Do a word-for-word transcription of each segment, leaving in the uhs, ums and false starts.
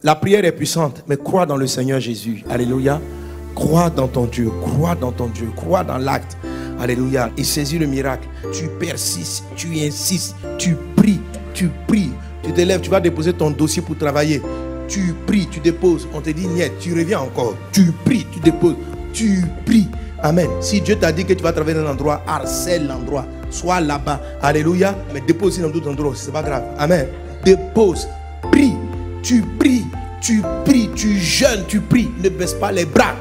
La prière est puissante, mais crois dans le Seigneur Jésus. Alléluia. Crois dans ton Dieu, crois dans ton Dieu, crois dans l'acte. Alléluia. Il saisit le miracle. Tu persistes, tu insistes, tu pries, tu pries. Tu te lèves, tu vas déposer ton dossier pour travailler. Tu pries, tu déposes. On te dit niet, tu reviens encore. Tu pries, tu déposes, tu pries. Amen. Si Dieu t'a dit que tu vas travailler dans un endroit, harcèle l'endroit. Sois là-bas. Alléluia. Mais dépose dans d'autres endroits, c'est pas grave. Amen. Dépose, prie. Tu pries, tu pries, tu jeûnes, tu pries. Ne baisse pas les bras.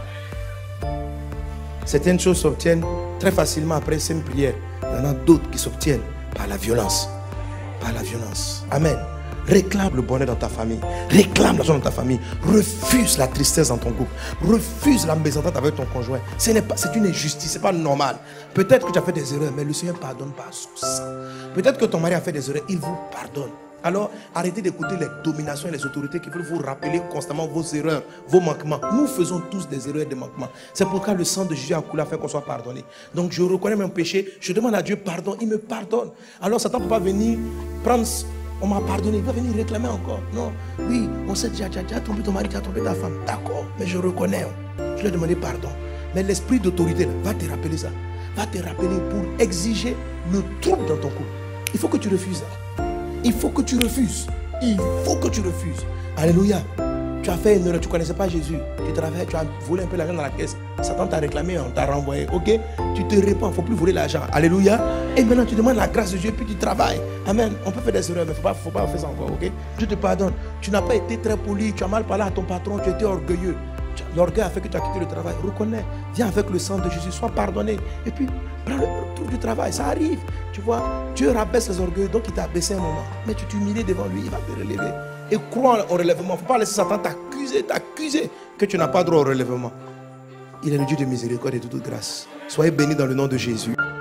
Certaines choses s'obtiennent très facilement après ces prières. Il y en a d'autres qui s'obtiennent par la violence. Par la violence. Amen. Réclame le bonheur dans ta famille. Réclame la joie dans ta famille. Refuse la tristesse dans ton couple. Refuse la mésentente avec ton conjoint. Ce n'est pas, c'est une injustice, c'est pas normal. Peut-être que tu as fait des erreurs, mais le Seigneur pardonne par son sang. Peut-être que ton mari a fait des erreurs, il vous pardonne. Alors, arrêtez d'écouter les dominations et les autorités qui veulent vous rappeler constamment vos erreurs, vos manquements. Nous faisons tous des erreurs et des manquements. C'est pourquoi le sang de Jésus a coulé afin qu'on soit pardonné. Donc, je reconnais mon péché, je demande à Dieu pardon, il me pardonne. Alors, Satan ne peut pas venir prendre, on m'a pardonné, il va venir réclamer encore. Non, oui, on sait déjà, tu as trompé ton mari, tu as trompé ta femme. D'accord, mais je reconnais, je lui ai demandé pardon. Mais l'esprit d'autorité va te rappeler ça. Va te rappeler pour exiger le trouble dans ton couple. Il faut que tu refuses ça. Il faut que tu refuses. Il faut que tu refuses. Alléluia. Tu as fait une erreur, tu ne connaissais pas Jésus. Tu travailles, tu as volé un peu l'argent dans la caisse. Satan t'a réclamé, on t'a renvoyé. Ok? Tu te répands, il ne faut plus voler l'argent. Alléluia. Et maintenant tu demandes la grâce de Dieu, puis tu travailles. Amen. On peut faire des erreurs, mais il ne faut pas, faut pas faire ça encore. Ok? Dieu te pardonne. Tu n'as pas été très poli, tu as mal parlé à ton patron, tu étais orgueilleux. L'orgueil a fait que tu as quitté le travail. Reconnais, viens avec le sang de Jésus, sois pardonné. Et puis, prends le retour du travail. Ça arrive. Tu vois, Dieu rabaisse les orgueils, donc il t'a baissé un moment. Mais tu t'humilies devant lui, il va te relever. Et crois au relèvement. Il ne faut pas laisser Satan t'accuser, t'accuser que tu n'as pas droit au relèvement. Il est le Dieu de miséricorde et de toute grâce. Soyez bénis dans le nom de Jésus.